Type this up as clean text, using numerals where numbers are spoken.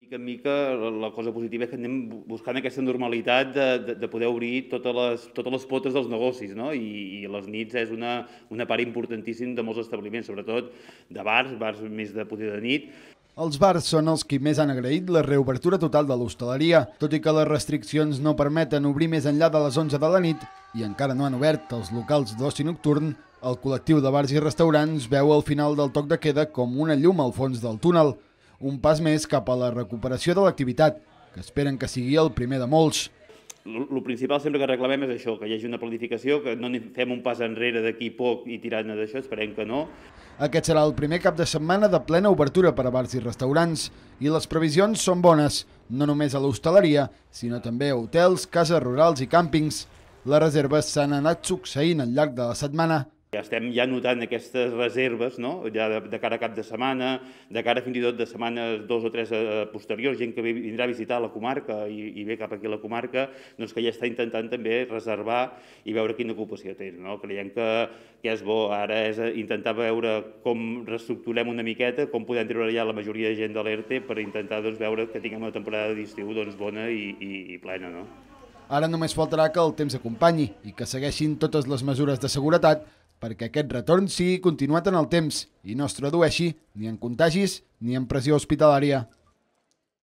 Mica en mica la cosa positiva és que anem buscant aquesta normalitat de poder obrir totes les potes dels negocis, no? I les nits és una part importantíssima de molts establiments, sobretot de bars més de poder de nit. Els bars són els qui més han agraït la reobertura total de l'hostaleria, tot i que les restriccions no permeten obrir més enllà de les 11 de la nit i encara no han obert els locals d'oci nocturn. El col·lectiu de bars i restaurants veu el final del toc de queda com una llum al fons del túnel, un pas més cap a la recuperació de l'activitat, que esperen que sigui el primer de molts. El principal sempre que reclamem és això, que hi hagi una planificació, que no fem un pas enrere d'aquí poc i tirant d'això, esperem que no. Aquest serà el primer cap de setmana de plena obertura per a bars i restaurants i les previsions són bones, no només a l'hostaleria, sinó també a hotels, cases rurals i càmpings. Les reserves s'han anat succeint al llarg de la setmana. Ja estem notant aquestes reserves, no? Ja de cara a cap de setmana, de cara fins i tot de setmanes 2 o 3 posteriors, gent que vindrà a visitar la comarca i ve cap aquí a la comarca, doncs que ja està intentant també reservar i veure quina ocupació té, no? Creiem que és bo, ara és intentar veure com reestructurem una miqueta, com podem treure ja la majoria de gent de l'ERTE per intentar veure que tinguem una temporada d'estiu bona i plena, no? Ara només faltarà que el temps acompanyi i que segueixin totes les mesures de seguretat perquè aquest retorn sigui continuat en el temps i no es tradueixi ni en contagis ni en pressió hospitalària.